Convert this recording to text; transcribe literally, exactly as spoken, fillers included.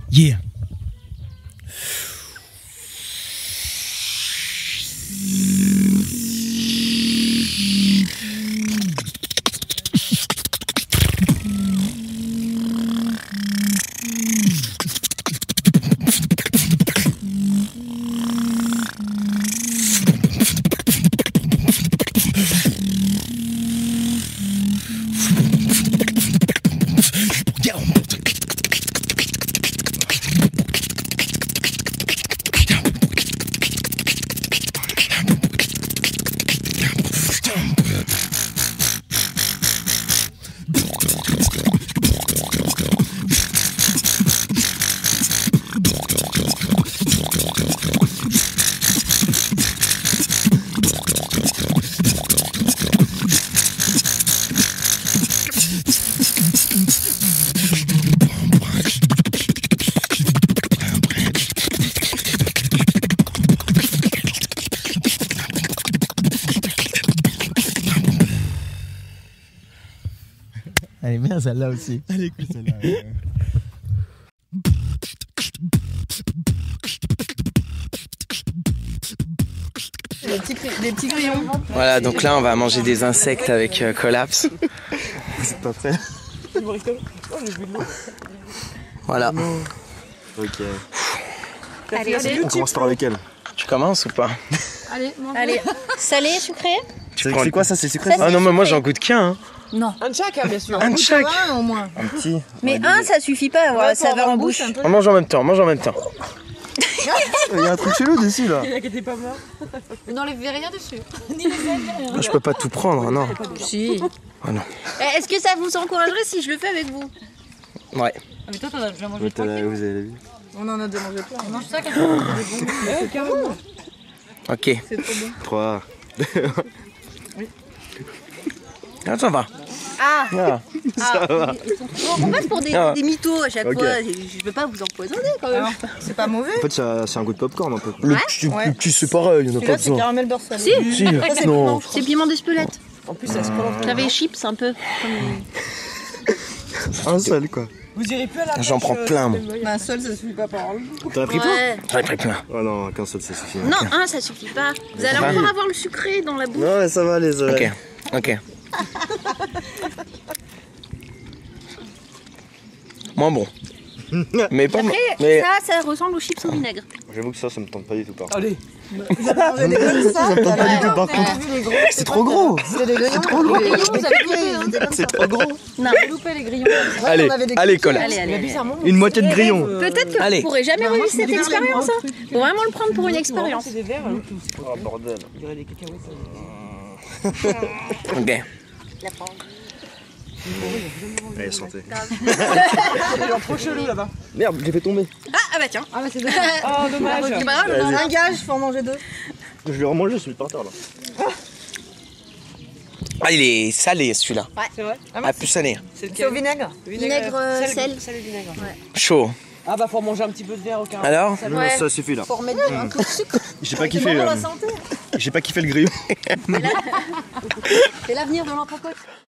Yeah. Elle est bien celle-là aussi. Elle est cool celle-là. Ouais. Les petits, les petits grillons. Voilà, donc là on va manger des insectes avec euh, Collapse. C'est pas prêt. Voilà. Ok. Allez, allez. On commence par lequel? Tu commences ou pas? Allez, allez. Salé, sucré? C'est quoi ça? C'est sucré? Ah non mais moi j'en goûte qu'un. Hein. Non. Un de chaque, hein, bien sûr. Un de chaque. Un au moins. Un petit. Mais un, ça suffit pas à avoir la saveur en bouche. On mange en même temps, on mange en même temps. Il y a un truc chelou dessus là. Il y a qui était pas mort. Vous n'enlèvez rien dessus. Je peux pas tout prendre, non. Si. Ah non. Est-ce que ça vous encouragerait si je le fais avec vous? Ouais. Ah, mais toi, t'en as déjà mangé Ouais, trois. t'as- vous avez vu? On en a déjà mangé plein. On mange ça quand même. Ouais, carrément. Ok. C'est trop bon. trois. Ah, ça va. Ah, Ah. Ça va. on passe pour des, Ah. des mythos à chaque Ok. fois. Je je peux pas vous empoisonner quand même. C'est pas mauvais. En fait, c'est un- c'est un goût de popcorn un peu. Le petit, le petit c'est pareil, il y en a pas besoin. caramel beurre salé. Si, Si, c'est non. c'est piment d'Espelette. En plus, ça se prolonge. J'avais chips un peu. Un seul quoi. Vous irez plus à la J'en pêche, prends euh, plein, moi. Un seul, ça suffit pas par an. T'en as pris plein? Ouais. J'en ai pris plein. Oh non, qu'un seul ça suffit. Non, un, ça suffit pas. Vous allez Ouais. encore avoir le sucré dans la bouche. Non mais ça va les Ok, oreilles. ok. Moins bon. Mais pas Après, mais... ça, ça ressemble aux chips au vinaigre. J'avoue que ça, ça me tente pas du tout par contre. Allez. Ça me tente pas du tout par contre. C'est trop gros. C'est des grillons. trop gros. Les grillons, vous avez loupé. hein. C'est trop gros. Non. Vous avez loupé les grillons. Allez, on avait des allez, cookies. Collapse. Allez, allez, Mais allez. bizarrement. Une moitié de grillon. Peut-être que Allez. vous pourrez jamais vivre cette moi, expérience. je Hein. Faut vraiment le prendre pour une expérience. C'est des verres. hein. Oh bordel. On dirait des cacahuètes. Ok. Allez, santé. C'est genre trop chelou là-bas. Merde, j'ai fait tomber. Ah, ah bah tiens. Ah, bah c'est dommage. Oh, dommage. C'est pas grave, on en a un gage. faut en manger deux. Je vais remanger celui par terre là. Ah, il est salé celui-là. C'est vrai. Ah, Ah, plus salé. c'est C'est au vinaigre. Vinaigre, euh, sel. Sel et vinaigre. Chaud. Ah, bah faut manger un petit peu de verre au caramel. Alors? Non, Ouais. ça suffit là. Faut remettre un peu de sucre. J'ai pas kiffé. euh, santé. J'ai pas kiffé le grillon. C'est l'avenir de l'entrecôte.